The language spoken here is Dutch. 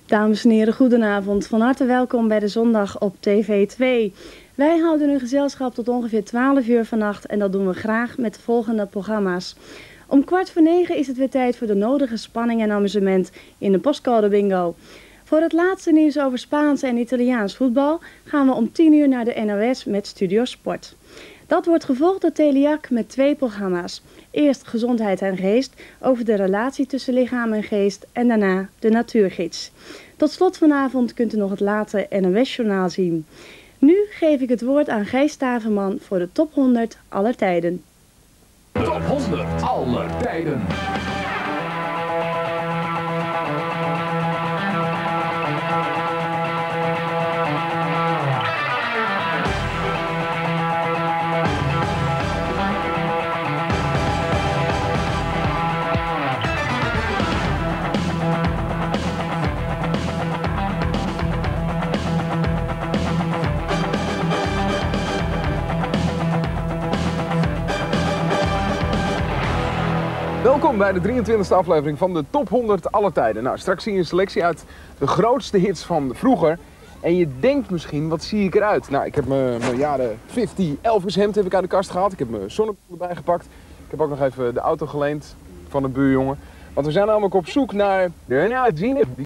Dames en heren, goedenavond. Van harte welkom bij de zondag op TV 2. Wij houden u gezelschap tot ongeveer 12 uur vannacht en dat doen we graag met de volgende programma's. Om 8:45 is het weer tijd voor de nodige spanning en amusement in de postcode bingo. Voor het laatste nieuws over Spaans en Italiaans voetbal gaan we om 10 uur naar de NOS met Studio Sport. Dat wordt gevolgd door Teliak met 2 programma's. Eerst Gezondheid en Geest over de relatie tussen lichaam en geest en daarna de Natuurgids. Tot slot vanavond kunt u nog het late NOS-journaal zien. Nu geef ik het woord aan Gijs Staverman voor de top 100 aller tijden. Top 100 aller tijden. Welkom bij de 23e aflevering van de Top 100 aller tijden. Nou, straks zie je een selectie uit de grootste hits van vroeger. En je denkt misschien, wat zie ik eruit? Nou, ik heb mijn jaren 50 Elvis hemd heb ik uit de kast gehaald. Ik heb mijn zonnebril erbij gepakt. Ik heb ook nog even de auto geleend van een buurjongen. Want we zijn namelijk op zoek naar de